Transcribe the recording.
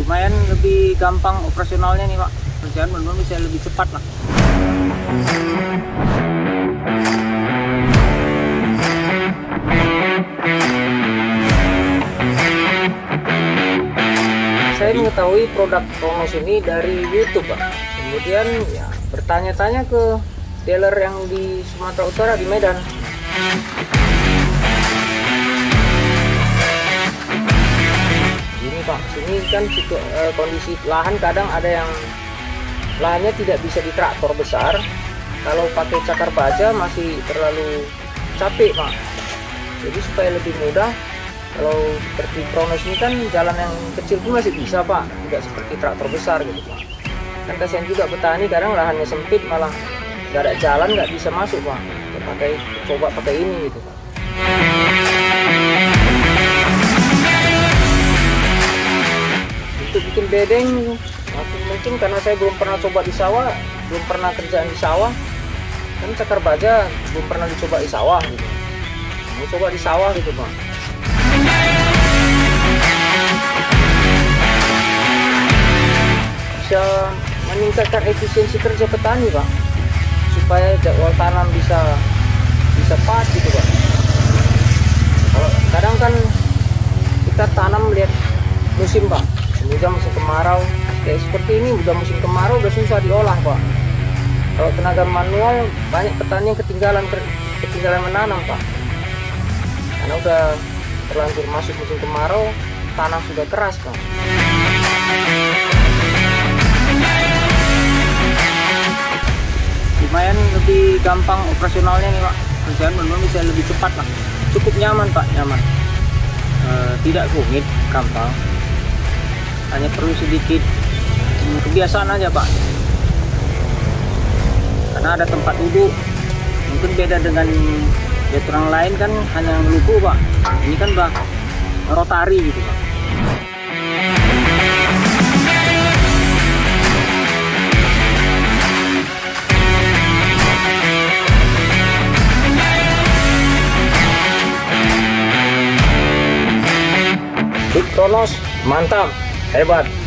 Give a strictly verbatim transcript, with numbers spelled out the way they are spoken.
lumayan lebih gampang operasionalnya nih Pak, kerjaan benar-benar bisa lebih cepat lah. Saya mengetahui produk Kronos ini dari YouTube Pak, kemudian ya bertanya-tanya ke dealer yang di Sumatera Utara di Medan. Ini Pak, sini kan situ, eh, kondisi lahan kadang ada yang lahannya tidak bisa di traktor besar. Kalau pakai cakar baja masih terlalu capek Pak. Jadi supaya lebih mudah, kalau seperti Kronos ini kan jalan yang kecil pun masih bisa Pak, tidak seperti traktor besar gitu Pak. Kan kasihan juga petani, kadang lahannya sempit malah nggak ada jalan, nggak bisa masuk Pak. Ya, pakai coba pakai ini gitu Pak. Untuk bikin bedeng, aku mungkin karena saya belum pernah coba di sawah, belum pernah kerjaan di sawah, kan cakar baja belum pernah dicoba di sawah gitu. Mau coba di sawah gitu Pak. Bisa meningkatkan efisiensi kerja petani Pak, supaya jadwal tanam bisa bisa pas gitu Pak. Kalau kadang kan kita tanam lihat musim Pak, kemudian musim kemarau kayak seperti ini, udah musim kemarau udah susah diolah Pak. Kalau tenaga manual banyak petani yang ketinggalan ketinggalan menanam Pak, karena udah terlanjur masuk musim kemarau, tanah sudah keras Pak. Lumayan lebih gampang operasionalnya nih Pak, kerjaan benar-benar bisa lebih cepat lah, cukup nyaman Pak, nyaman, e, tidak rumit, gampang, hanya perlu sedikit kebiasaan aja Pak, karena ada tempat duduk. Mungkin beda dengan jet orang lain kan hanya ngeluku Pak, ini kan Pak rotari gitu Pak. Kronos mantap, hebat.